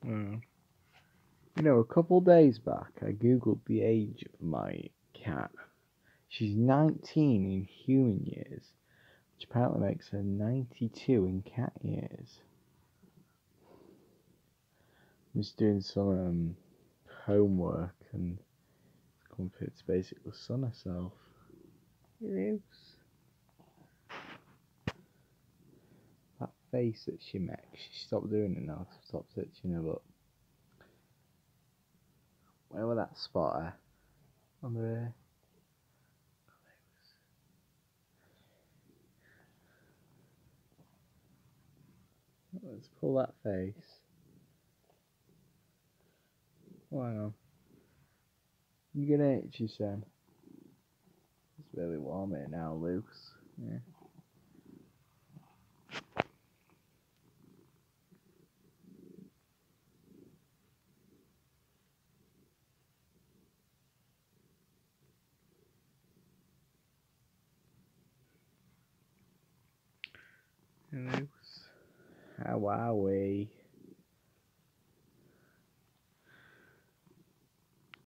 Mm. You know, a couple days back, I googled the age of my cat. She's 19 in human years, which apparently makes her 92 in cat years. I'm just doing some homework and come fit to basically sun herself. Yes. That face that she makes, she stopped doing it now. Stopped touching her, but where was that spotter? On the let's pull that face. Oh, hang on. You gonna itch you, son? It's really warm here now, Luke's. Yeah. Luke's. How are we?